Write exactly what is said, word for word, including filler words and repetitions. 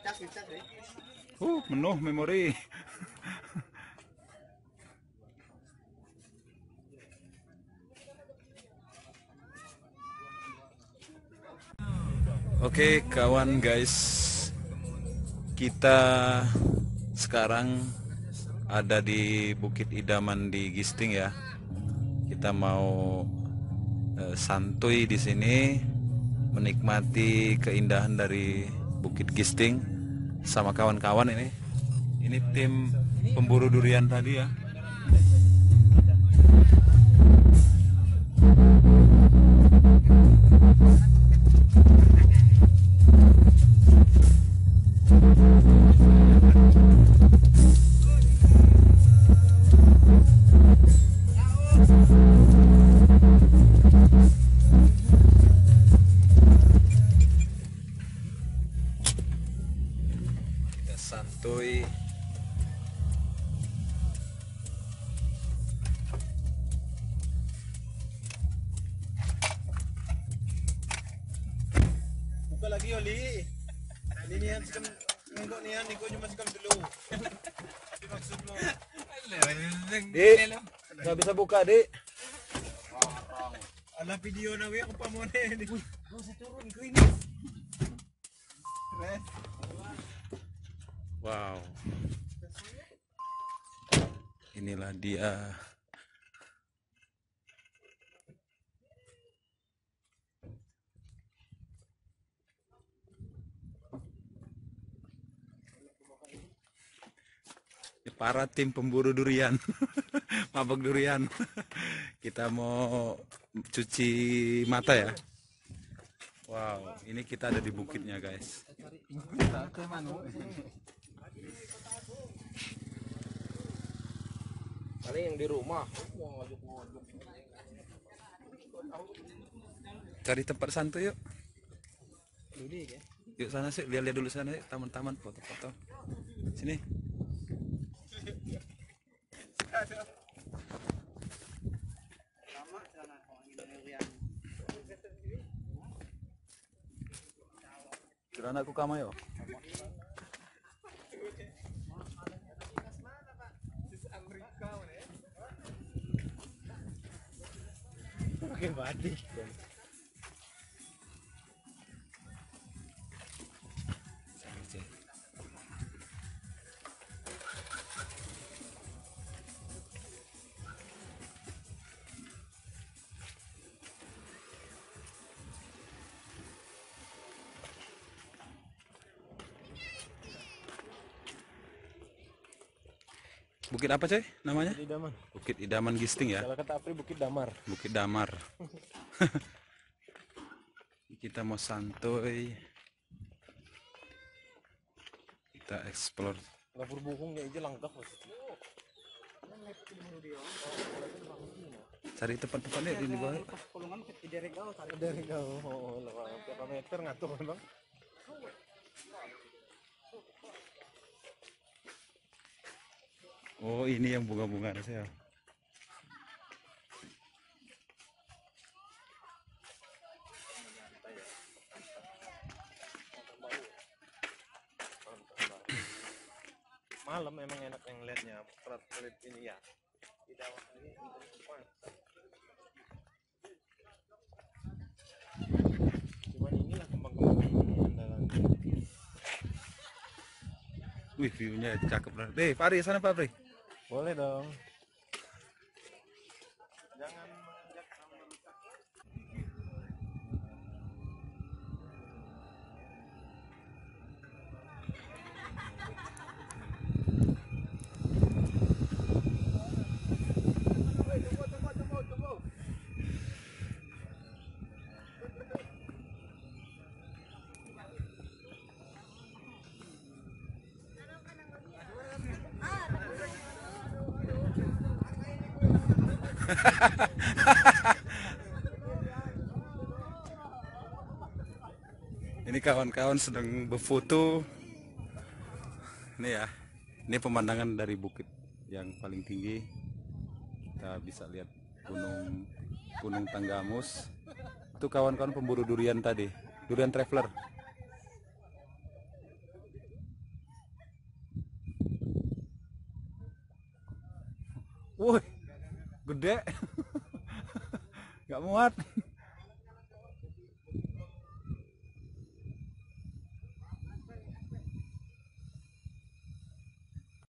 Uh, penuh memori. Oke kawan guys, kita sekarang ada di Bukit Idaman di Gisting ya. Kita mau eh, santuy di sini, menikmati keindahan dari Bukit Gisting sama kawan-kawan ini. Ini tim pemburu durian tadi ya. Santuy. Buka lagi Oli. Ini nian sekam enggak nian niko cuma sekam dulu. Tapi maksudmu. Dik, nggak bisa buka dik. Ala video na wi ako pa mo na. Go sa turun green. Wow. Inilah dia. Para tim pemburu durian. Mabok durian. Kita mau cuci mata ya. Wow, ini kita ada di bukitnya guys. Paling yang di rumah. Cari tempat santuy yuk. Yuk sana sih, lihat-lihat dulu sana yuk, taman-taman foto-foto. Sini. Kirana aku kamayo. Pakai batik. Bukit apa coy namanya? Bukit Idaman. Bukit Idaman Gisting ya. Kalau kata Apri Bukit Damar. Bukit Damar. Kita mau santuy. Kita explore. Lapor buhungnya aja lengkap. Cari tempat-tempatnya di bawah. Kolongan ke derek kau, cari derek kau. Oh, berapa meter ngatur bang? Oh ini yang bunga-bunga saya. Malam memang enak yang lihatnya, perat-perat ini ya. Tidak ini cuman inilah kembang-kembang andalan. Wih view-nya cakep banget. Deh, Fahri sana Pak Fahri. Boleh dong. Jangan menanjak sama Ini kawan-kawan sedang berfoto. Ini ya, ini pemandangan dari bukit yang paling tinggi. Kita bisa lihat gunung Gunung Tanggamus. Itu kawan-kawan pemburu durian tadi, durian traveler. Woi, gede. Nggak muat.